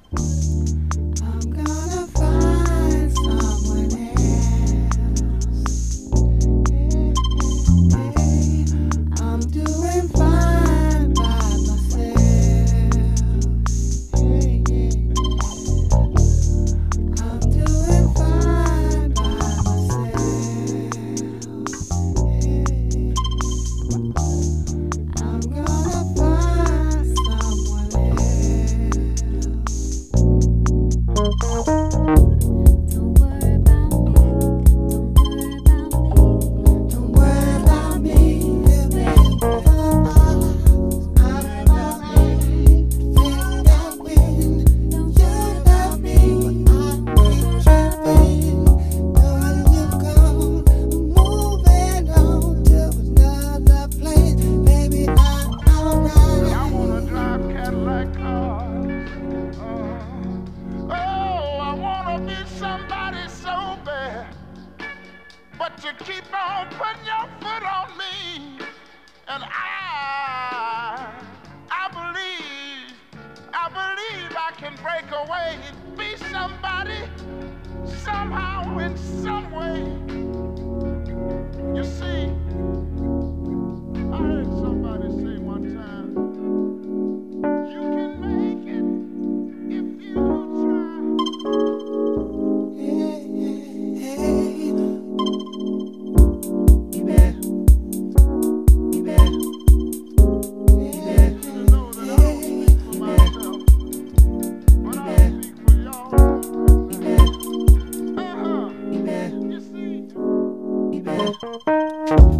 I'm gonna find someone else. Hey, I'm doing fine by myself. Hey, I'm doing fine by myself. Hey, I'm gonna find someone else. Don't worry about me. Don't worry about me. Don't worry about me, think that when you love me, I ain't tripping. Knowing you're gone, moving on to another place. Baby, I'm alright. I wanna drive Cadillac cars. Oh, I wanna be somebody so bad. But you keep on putting your foot on me. And I believe I can break away and be somebody somehow in some way. You see, I heard somebody say one time, you can make it if you try. Hey, baby, You know that I don't speak for myself, but I speak for y'all. You see. baby.